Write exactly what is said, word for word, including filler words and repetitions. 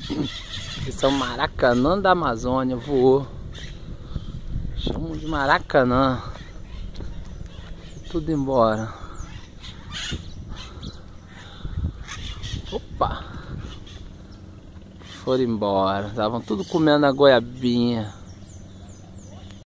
Esse é o Maracanã da Amazônia, voou. Chamam de Maracanã. Tudo embora. Opa! Foram embora. Estavam tudo comendo a goiabinha.